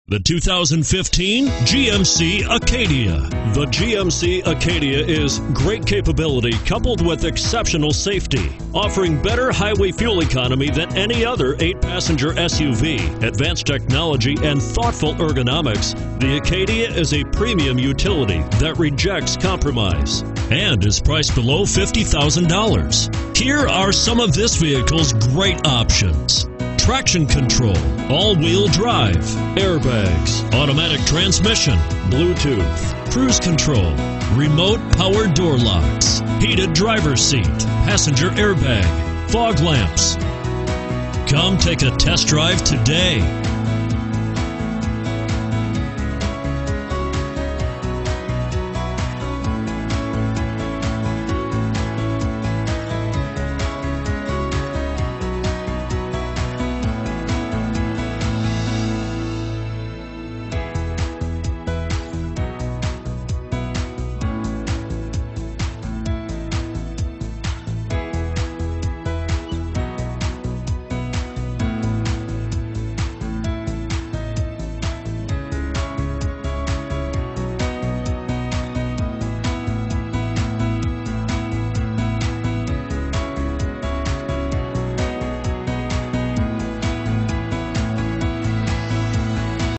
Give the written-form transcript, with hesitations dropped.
The 2015 GMC Acadia. The GMC Acadia is great capability coupled with exceptional safety, offering better highway fuel economy than any other 8-passenger SUV. Advanced technology and thoughtful ergonomics, the Acadia is a premium utility that rejects compromise and is priced below $50,000. Here are some of this vehicle's great options: traction control, all-wheel drive, airbags, automatic transmission, Bluetooth, cruise control, remote power door locks, heated driver's seat, passenger airbag, fog lamps. Come take a test drive today.